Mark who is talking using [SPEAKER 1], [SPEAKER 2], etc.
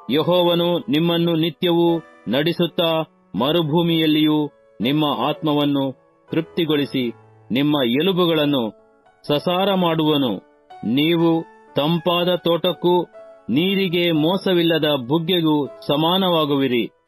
[SPEAKER 1] ಯೆಹೋವನು ನಿಮ್ಮನ್ನು ನಿತ್ಯವೂ ನಡೆಸುತ್ತಾ ಮರುಭೂಮಿಯಲ್ಲಿಯೂ ನಿಮ್ಮ ಆತ್ಮವನ್ನು ತೃಪ್ತಿಗೊಳಿಸಿ ನಿಮ್ಮ ಎಲುಬುಗಳನ್ನು ಸಸಾರ ಮಾಡುವನು. ನೀವು ತಂಪಾದ ತೋಟಕ್ಕೂ ನೀರಿಗೆ ಮೋಸವಿಲ್ಲದ ಬುಗ್ಗೆಗೂ ಸಮಾನವಾಗುವಿರಿ.